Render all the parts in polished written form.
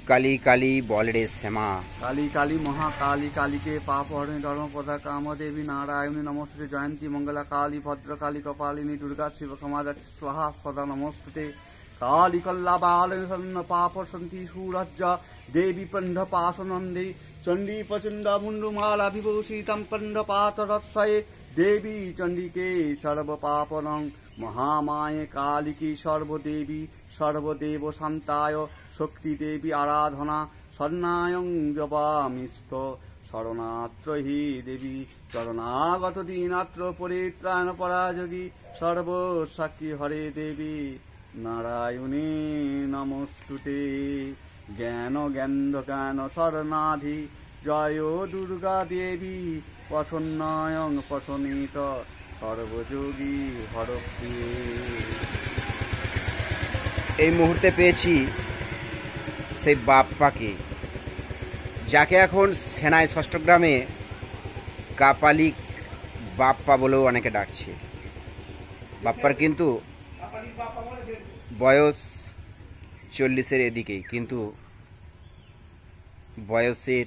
কালী কালী বল রে শ্যামা। কালী কালী মহাকালী কালীকে পাপ হরণী ধর্মপদা কামদেবী নারায়ণী নমস্তে জয়ন্তী মঙ্গলা কালী ভদ্রকালী কপালিনী দুর্গা শিব ক্ষমাদাত্রী স্বাহা সদা নমস্তুতে। কালী কল্লাবালন্ন পাপ সন্তি সুরাজ্য দেবী পণ্ড পাশনন্দে চণ্ডী প্রচণ্ড মুন্ডুমালা বিভূষিতম পণ্ড পাতরৎসয়ে দেবী চণ্ডিকে সর্বপাপনং মহামায়ে কালিকে সর্বদেবী সর্বদেব শান্তায় শক্তি দেবী আরাধনা স্বর্ণায়ং জপামিষ্ট শরণাত্র হি দেবী চরণাগত দীনাত্র পরিত্রাণ পরাযোগী সর্বসাক্ষী হরে দেবী নারায়ণী নমস্তুতে। জ্ঞান জ্ঞান জ্ঞান শরণাধি জয় দুর্গা দেবী প্রসন্নায়ং প্রসন্নিত সর্বযোগী হরপ্রিয়ে। এই মুহূর্তে পেয়েছি সেই বাপ্পাকে, যাকে এখন সেনাই ষষ্ঠগ্রামে কাপালিক বাপ্পা বলেও অনেকে ডাকছে। বাপ্পার কিন্তু বয়স 40-এর এদিকেই, কিন্তু বয়সের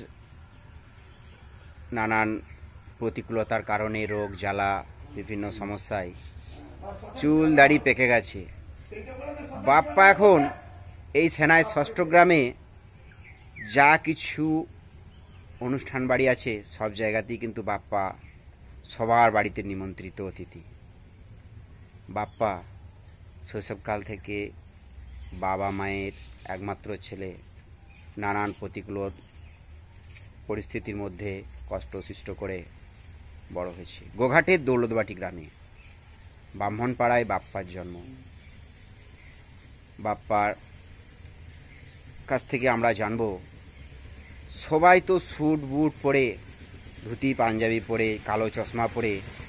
নানান প্রতিকূলতার কারণে রোগ জ্বালা বিভিন্ন সমস্যায় চুল দাড়ি পেকে গেছে। বাপ্পা এখন এই সেনাই ষষ্ঠগ্রামে যা কিছু অনুষ্ঠান বাড়ি আছে সব জায়গাতেই কিন্তু বাপ্পা সবার বাড়িতে নিমন্ত্রিত অতিথি। বাপ্পা শৈশবকাল থেকে বাবা মায়ের একমাত্র ছেলে, নানান প্রতিকূল পরিস্থিতির মধ্যে কষ্ট সৃষ্ট করে বড় হয়েছে। গোঘাটের দৌলতবাটি গ্রামে ব্রাহ্মণপাড়ায় বাপ্পার জন্ম। বাপ্পার কাছ থেকে আমরা জানব, সবাই তো স্যুট বুট পরে, ধুতি পাঞ্জাবি পরে, কালো চশমা পরে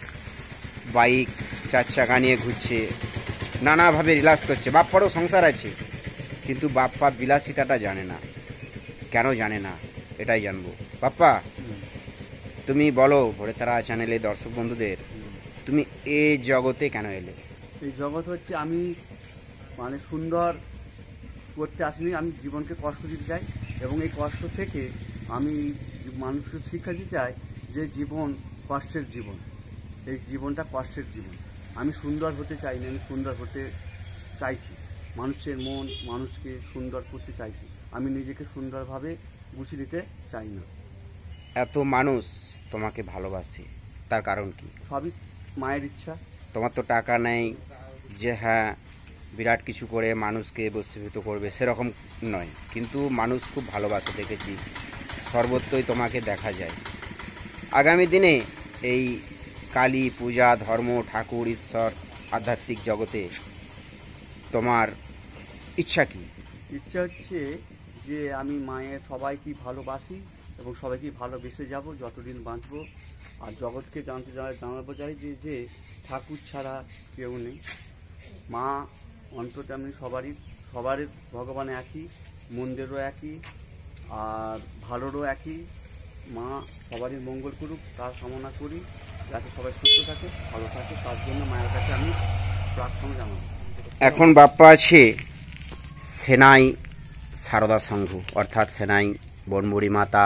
বাইক 4 চাকা নিয়ে ঘুরছে, নানাভাবে রিল্যাক্স করছে। বাপ্পারও সংসার আছে, কিন্তু বাপ্পা বিলাসিতাটা জানে না। কেন জানে না এটাই জানবো। বাপ্পা, তুমি বলো ভোরের তারা চ্যানেলে দর্শক বন্ধুদের, তুমি এই জগতে কেন এলে? এই জগৎ হচ্ছে আমি মানে সুন্দর করতে আসিনি, আমি জীবনকে কষ্ট দিতে চাই এবং এই কষ্ট থেকে আমি মানুষকে শিক্ষা দিতে চাই যে জীবন কষ্টের জীবন, এই জীবনটা কষ্টের জীবন। আমি সুন্দর হতে চাই না, আমি সুন্দর হতে চাইছি। মানুষের মন মানুষকে সুন্দর করতে চাইছি, আমি নিজেকে সুন্দরভাবে গুছিয়ে দিতে চাই না। এত মানুষ তোমাকে ভালোবাসে, তার কারণ কি? সবই মায়ের ইচ্ছা। তোমার তো টাকা নেই যে হ্যাঁ বিরাট কিছু করে মানুষকে বশীভূত করবে, সেরকম নয়, কিন্তু মানুষ খুব ভালোবাসে, দেখেছি সর্বত্রই তোমাকে দেখা যায়। আগামী দিনে এই কালী পূজা, ধর্ম, ঠাকুর, ঈশ্বর, আধ্যাত্মিক জগতে তোমার ইচ্ছা কি? ইচ্ছা হচ্ছে যে আমি মায়ের সবাইকে ভালোবাসি এবং সবাইকে ভালোবেসে যাব যতদিন বাঁচবো। আর জগৎকে জানাবো চাই যে ঠাকুর ছাড়া কেউ নেই। মা অন্তর্যামী সবারই ভগবান একই, মন্দিরও একই, আর ভালোরও একই। মা সবারই মঙ্গল করুক তার কামনা করি, যাতে সবাই সুস্থ থাকে, ভালো থাকে, তার জন্য মায়ের কাছে আমি প্রার্থনা জানাবো। এখন বাপ্পা আছে সেনাই সারদা সংঘ, অর্থাৎ সেনাই বনবুড়ি মাতা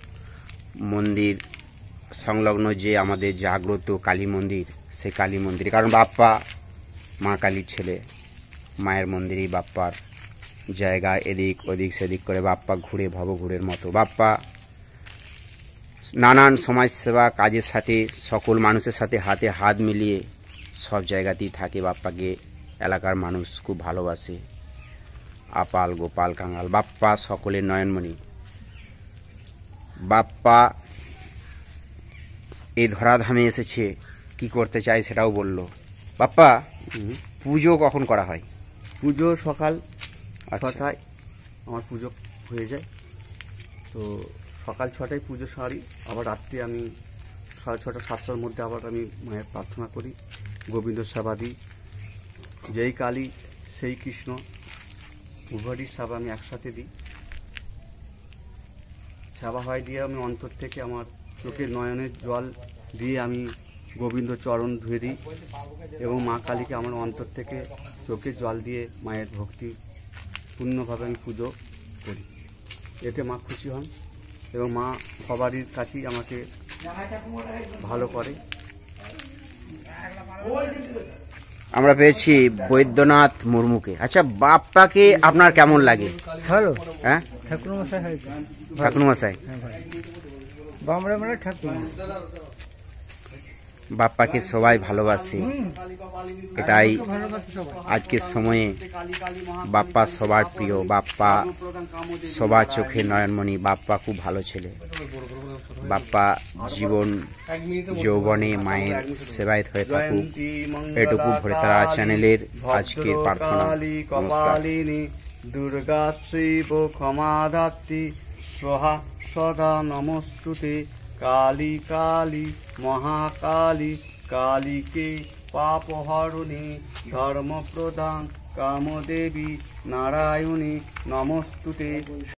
মন্দির সংলগ্ন যে আমাদের জাগ্রত কালী মন্দির, সেই কালী মন্দির। কারণ বাপ্পা মা কালীর ছেলে, মায়ের মন্দিরেই বাপ্পার জায়গা। এদিক ওদিক সেদিক করে বাপ্পা ঘুরে ভবঘুরের মতো। বাপ্পা নানান সমাজসেবা কাজের সাথে সকল মানুষের সাথে হাতে হাত মিলিয়ে সব জায়গাতেই থাকে। বাপ্পাকে এলাকার মানুষ খুব ভালোবাসে। আপাল গোপাল কাঙাল বাপ্পা সকলের নয়নমণি। বাপ্পা এই ধরাধামে এসেছে, কি করতে চাই সেটাও বলল। বাপ্পা, পুজো কখন করা হয়? পুজো সকাল 6টায় আমার পুজো হয়ে যায়। তো সকাল 6টায় পুজো সারি, আবার রাত্রে আমি 6:30 7টার মধ্যে আবার আমি মায়ের প্রার্থনা করি, গোবিন্দ সেবা দিই। যেই কালী সেই কৃষ্ণ উভয়ই সেবা আমি একসাথে দিই। সেবা হয় দিয়ে আমি অন্তর থেকে আমার চোখের নয়নের জল দিয়ে আমি গোবিন্দ চরণ ধুয়ে দিই এবং মা কালীকে আমার অন্তর থেকে চোখের জল দিয়ে মায়ের ভক্তি পূর্ণভাবে আমি পুজো করি। এতে মা খুশি হন এবং মা সবারই কাছেই আমাকে ভালো করে। আমরা পেয়েছি বৈদ্যনাথ মুর্মুকে। আচ্ছা, বাপ্পাকে আপনার কেমন লাগে? ভালো। হ্যাঁ, ঠাকুর মশাই হয়েছে। ঠাকুর মশাই, হ্যাঁ ভাই, বামরা মানে ঠাকুর। বাপ্পাকে সবাই ভালোবাসে, এটাই ভালোবাসে সবাই। আজকের সময়ে বাপ্পা সবার প্রিয়। বাপ্পা সবার চোখে নয়নমণি। বাপ্পা খুব ভালো ছেলে। বাপ্পা জীবন যৌবনে মায়ের সেবায়ত হয়ে থাকুক, এটুকু ভোরতারা চ্যানেলের আজকের প্রার্থনা। নমস্কার। দুর্গা শিব ক্ষমাদাত্রী স্বাহা সদা নমস্তুতে। কালী কালী মহাকালী কালীকে পাপহরণে ধর্মপ্রদান কামদেবী নারায়ণী নমস্তুতে।